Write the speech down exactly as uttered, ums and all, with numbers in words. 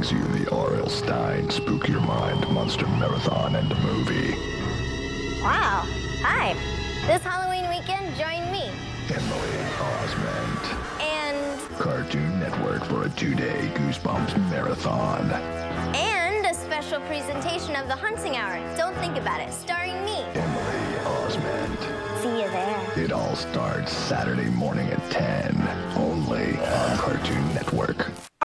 brings you the R L. Stine Spook Your Mind Monster Marathon and Movie. Wow. Hi. This Halloween weekend, join me. Emily Osment. And... Cartoon Network for a two-day Goosebumps Marathon. And a special presentation of The Haunting Hour. Don't think about it. Starring me. Emily Osment. See you there. It all starts Saturday morning at ten, only on Cartoon Network.